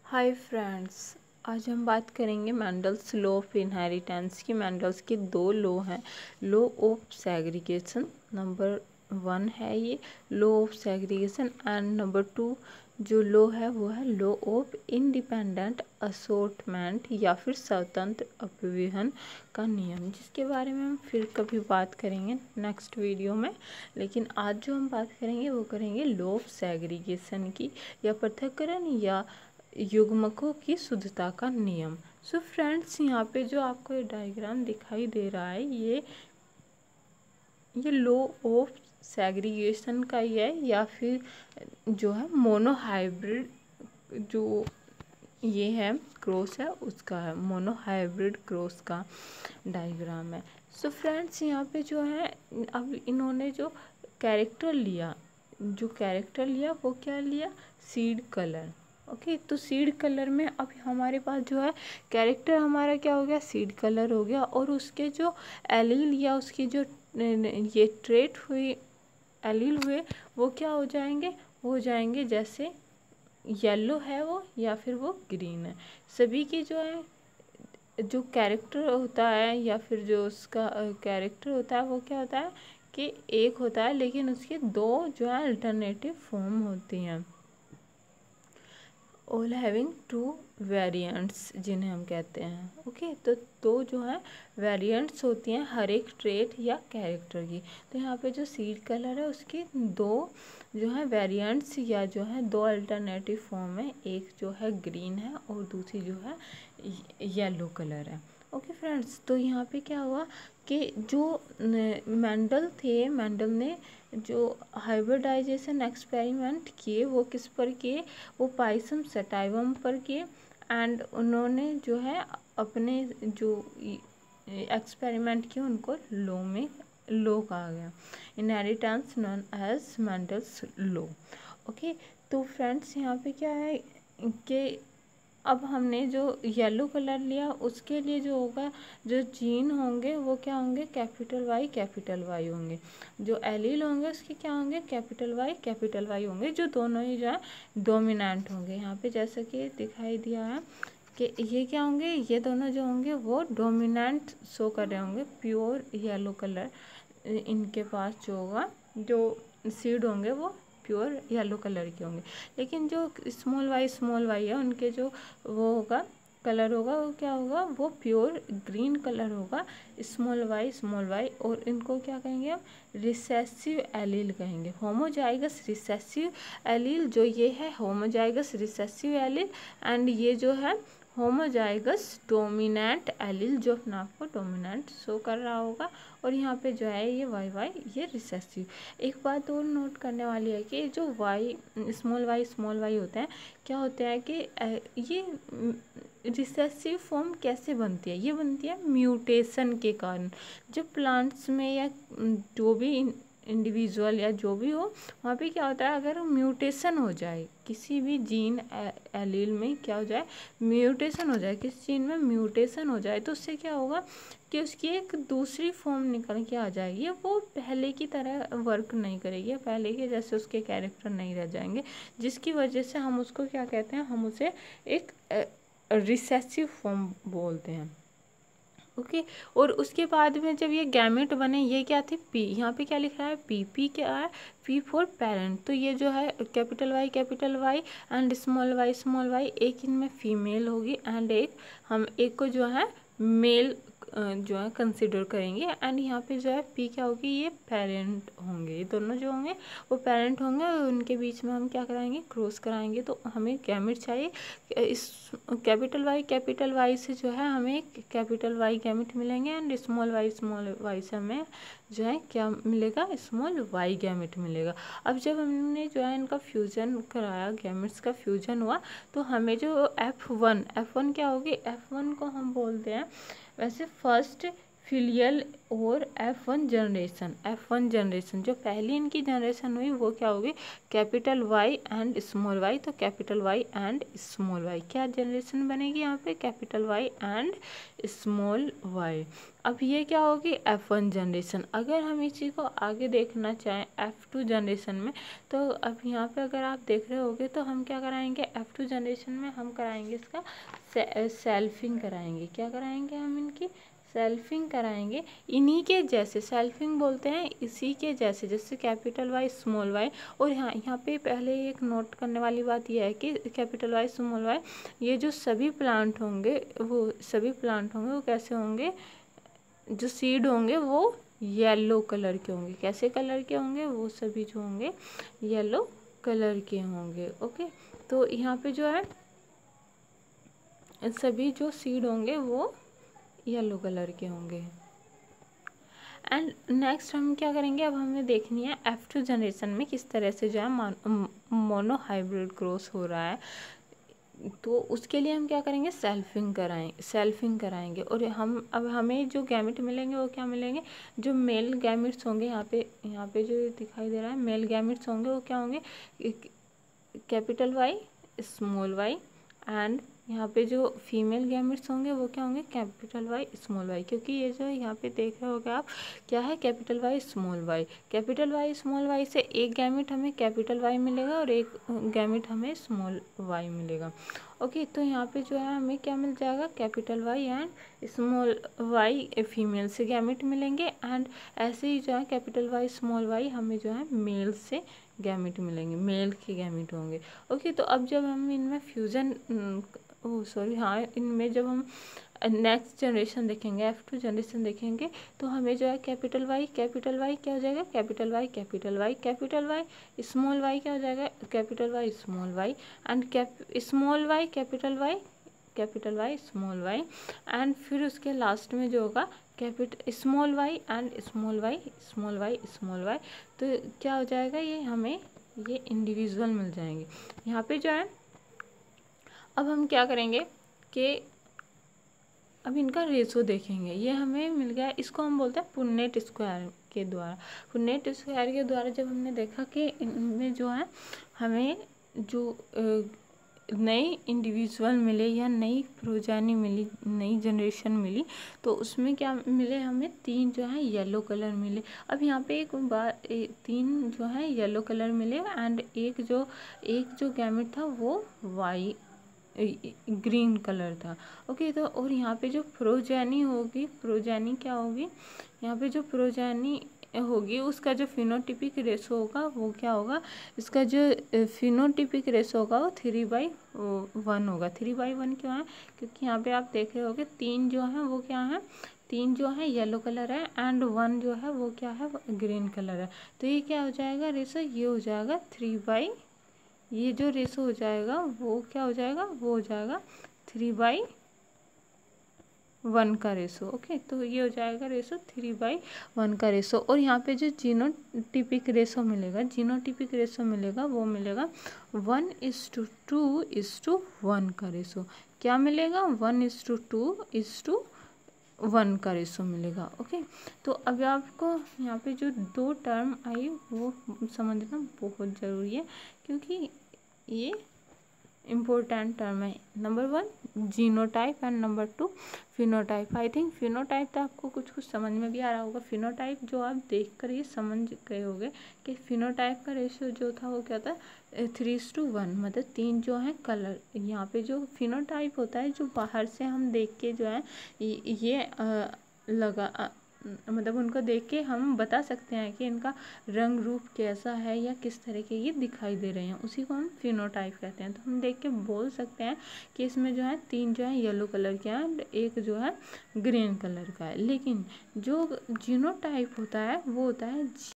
Hi friends, आज हम बात करेंगे मेंडल्स लॉ ऑफ इनहेरिटेंस की। मेंडल्स के दो लॉ हैं। लॉ ऑफ सेग्रीगेशन नंबर 1 है ये law of segregation, and number 2 जो लॉ है वो है लॉ ऑफ इंडिपेंडेंट असॉर्टमेंट या फिर स्वतंत्र अपव्यवहन का नियम, जिसके बारे में हम फिर कभी बात करेंगे नेक्स्ट वीडियो में। लेकिन आज जो हम बात करेंगे वो करेंगे लॉ ऑफ सेग्रीगेशन की, या पृथक्करण या युग्मकों की शुद्धता का नियम। सो फ्रेंड्स, यहाँ पे जो आपको ये डायग्राम दिखाई दे रहा है ये लॉ ऑफ सेग्रीगेशन का ही है, या फिर जो है मोनोहाइब्रिड जो ये है क्रॉस है उसका है, मोनोहाइब्रिड क्रॉस का डायग्राम है। सो फ्रेंड्स, यहाँ पे जो है अब इन्होंने जो कैरेक्टर लिया वो क्या लिया, सीड कलर। ओके, तो सीड कलर में अब हमारे पास जो है कैरेक्टर हमारा क्या हो गया, सीड कलर हो गया, और उसके जो एलील या उसकी जो ये ट्रेट हुई एलील हुए वो क्या हो जाएंगे, वो हो जाएंगे जैसे येलो है वो या फिर वो ग्रीन है। सभी की जो है जो कैरेक्टर होता है या फिर जो उसका कैरेक्टर होता है वो क्या होता है कि एक होता है, लेकिन उसके दो जो है अल्टरनेटिव फॉर्म होती हैं, ऑल हैविंग टू वेरिएंट्स जिन्हें हम कहते हैं। ओके, तो दो जो है वेरिएंट्स होती हैं हर एक ट्रेट या कैरेक्टर की। तो यहाँ पे जो सीड कलर है उसकी दो जो है वेरिएंट्स या जो है दो अल्टरनेटिव फॉर्म है, एक जो है ग्रीन है और दूसरी जो है येलो कलर है। ओके फ्रेंड्स, तो यहाँ पे क्या हुआ कि जो मेंडल ने जो हाइब्रिडाइजेशन एक्सपेरिमेंट किए वो किस पर किए, वो पाइसम सटाइवम पर किए। एंड उन्होंने जो है अपने जो एक्सपेरिमेंट किए उनको लॉ कहा गया, inheritance known as Mendel's law. Okay, तो फ्रेंड्स यहाँ पे क्या है कि अब हमने जो येलो कलर लिया उसके लिए जो होगा जो जीन होंगे वो क्या होंगे, कैपिटल वाई होंगे। जो एलील होंगे उसके क्या होंगे, कैपिटल वाई होंगे, जो दोनों ही जो है डोमिनेंट होंगे। यहाँ पे जैसा कि दिखाई दिया है कि ये क्या होंगे, ये दोनों जो होंगे वो डोमिनेंट शो कर रहे होंगे, प्योर येलो कलर इनके पास जो होगा, जो सीड होंगे वो प्योर येलो कलर के होंगे। लेकिन जो स्मॉल वाई है उनके जो वो होगा कलर होगा वो क्या होगा, वो प्योर ग्रीन कलर होगा, स्मॉल वाई। और इनको क्या कहेंगे हम, रिसेसिव एलील कहेंगे, होमोजाइगस रिसेसिव एलील। जो ये है होमोजाइगस रिसेसिव एलील, एंड ये जो है होमोजाइगस डोमिनेंट एलील, जो अपने आप को डोमिनेंट शो कर रहा होगा। और यहाँ पे जो है ये वाई ये रिसेसिव। एक बात और नोट करने वाली है कि जो स्मॉल वाई होते हैं, क्या होते हैं कि ये रिसेसिव फॉर्म कैसे बनती है, ये बनती है म्यूटेशन के कारण। जो प्लांट्स में या जो भी इंडिविजुअल या जो भी हो वहाँ पे क्या होता है, अगर म्यूटेशन हो जाए किसी भी जीन एलील में, क्या हो जाए, म्यूटेशन हो जाए, किसी जीन में म्यूटेशन हो जाए, तो उससे क्या होगा कि उसकी एक दूसरी फॉर्म निकल के आ जाएगी, वो पहले की तरह वर्क नहीं करेगी, पहले के जैसे उसके कैरेक्टर नहीं रह जाएंगे, जिसकी वजह से हम उसको क्या कहते हैं, हम उसे एक रिसेसिव फॉर्म बोलते हैं। ओके, और उसके बाद में जब ये गैमेट बने, ये क्या थे, पी, यहाँ पे क्या लिख रहा है, पी क्या है, पी फॉर पेरेंट। तो ये जो है capital Y and small Y, एक इनमें फीमेल होगी एंड एक को जो है मेल जो है कंसिडर करेंगे। एंड यहाँ पे जो है पी क्या होगी, ये पेरेंट होंगे, ये दोनों जो होंगे वो पेरेंट होंगे, और उनके बीच में हम क्या कराएंगे, क्रॉस कराएंगे। तो हमें गैमेट चाहिए, इस कैपिटल वाई से जो है हमें कैपिटल वाई गैमेट मिलेंगे, एंड स्मॉल वाई से हमें जो है क्या मिलेगा, स्मॉल वाई गैमेट मिलेगा। अब जब हमने जो है इनका फ्यूजन कराया, गैमेट्स का फ्यूजन हुआ, तो हमें जो F1 क्या होगी, F1 को हम बोलते हैं वैसे फर्स्ट फिलियल और F1 जनरेशन जो पहली इनकी जनरेशन हुई वो क्या होगी, capital Y and small Y. तो capital Y and small Y क्या जनरेशन बनेगी यहाँ पे, capital Y and small Y. अब ये क्या होगी, F1 जनरेशन। अगर हम इसी को आगे देखना चाहें F2 जनरेशन में, तो अब यहाँ पे अगर आप देख रहे होगे तो हम क्या कराएंगे, F2 जनरेशन में हम कराएंगे इसका सेल्फिंग कराएंगे। क्या कराएंगे हम, इनकी सेल्फिंग कराएंगे। इन्हीं के जैसे सेल्फिंग बोलते हैं, इसी के जैसे, जैसे कैपिटल वाई स्मॉल वाई। और यहाँ पे पहले एक नोट करने वाली बात यह है कि कैपिटल वाई स्मॉल वाई ये जो सभी प्लांट होंगे वो कैसे होंगे, जो सीड होंगे वो येलो कलर के होंगे। कैसे कलर के होंगे, वो सभी जो होंगे येलो कलर के होंगे। ओके, तो यहाँ पे जो है सभी जो सीड होंगे वो येलो कलर के होंगे। एंड नेक्स्ट हम क्या करेंगे, अब हमें देखनी है F2 जनरेशन में किस तरह से जो है मोनो हाइब्रिड क्रॉस हो रहा है। तो उसके लिए हम क्या करेंगे, सेल्फिंग कराएंगे। और अब हमें जो गैमेट मिलेंगे वो क्या मिलेंगे, जो मेल गैमेट्स होंगे, यहाँ पे जो दिखाई दे रहा है मेल गैमेट्स होंगे वो क्या होंगे, capital Y small Y. And यहाँ पे जो फीमेल गैमेट्स होंगे वो क्या होंगे, कैपिटल वाई स्मॉल वाई। क्योंकि ये जो यहाँ पे देख रहे होगे आप क्या है, capital Y small Y. Capital Y small Y से एक गैमेट हमें कैपिटल वाई मिलेगा और एक गैमेट हमें स्मॉल वाई मिलेगा। ओके, तो यहाँ पे जो है हमें क्या मिल जाएगा, capital Y and small Y female से गैमेट मिलेंगे। एंड ऐसे ही जो है कैपिटल वाई स्मॉल वाई हमें जो है मेल से गैमेट मिलेंगे, मेल के गैमेट होंगे। ओके, तो अब जब हम इनमें फ्यूज़न इनमें जब हम नेक्स्ट जनरेशन देखेंगे, F2 जनरेशन देखेंगे, तो हमें जो है कैपिटल वाई क्या हो जाएगा, कैपिटल वाई स्मॉल वाई क्या हो जाएगा, capital Y small Y. And small Y capital Y small Y. And फिर उसके लास्ट में जो होगा capital small Y and small Y. तो क्या हो जाएगा, ये हमें ये इंडिविजुअल मिल जाएंगे। यहाँ पे जो है अब हम क्या करेंगे कि अब इनका रेशो देखेंगे। ये हमें मिल गया, इसको हम बोलते हैं पुन्नेट स्क्वायर के द्वारा जब हमने देखा कि इनमें जो है हमें जो नई इंडिविजुअल मिले या नई प्रोजेनी मिली, नई जनरेशन मिली, तो उसमें क्या मिले, हमें 3 जो है येलो कलर मिले। अब यहाँ पे एक बार 3 जो है येलो कलर मिले एंड एक जो गैमेट था वो ग्रीन कलर था। ओके, तो और यहाँ पे जो प्रोजेनी क्या होगी, यहाँ पे जो प्रोजेनी होगी उसका जो फिनोटिपिक रेशो होगा वो क्या होगा, इसका जो फिनोटिपिक रेशो होगा वो 3/1 होगा। 3/1 क्यों है, क्योंकि यहाँ पे आप देख रहे होगे 3 जो है वो क्या है, 3 जो है येलो कलर है एंड 1 जो है वो क्या है, ग्रीन कलर है। तो ये क्या हो जाएगा रेशो, ये हो जाएगा ये जो रेशो हो जाएगा वो क्या हो जाएगा, वो हो जाएगा 3/1 का रेशो। ओके, तो ये हो जाएगा रेशो 3/1 का रेशो। और यहाँ पे जो जीनोटिपिक रेशो मिलेगा वो मिलेगा 1:2:1 का रेशो। क्या मिलेगा, 1:2:1 का रेशो मिलेगा। ओके, तो अब आपको यहाँ पे जो 2 टर्म आई वो समझना बहुत ज़रूरी है, क्योंकि ये इम्पोर्टेंट टर्म है। Number 1 genotype and number 2 phenotype. I think phenotype तो आपको कुछ समझ में भी आ रहा होगा। फिनोटाइप जो आप देख कर ये समझ गए होंगे कि फिनोटाइप का रेशियो जो था वो क्या था, 3:1, मतलब 3 जो है कलर। यहाँ पे जो फिनोटाइप होता है जो बाहर से हम देख के जो है ये मतलब उनको देख के हम बता सकते हैं कि इनका रंग रूप कैसा है या किस तरह के ये दिखाई दे रहे हैं, उसी को हम फिनोटाइप कहते हैं। तो हम देख के बोल सकते हैं कि इसमें जो है 3 जो है येलो कलर के हैं एंड एक जो है ग्रीन कलर का है। लेकिन जो जीनोटाइप होता है वो होता है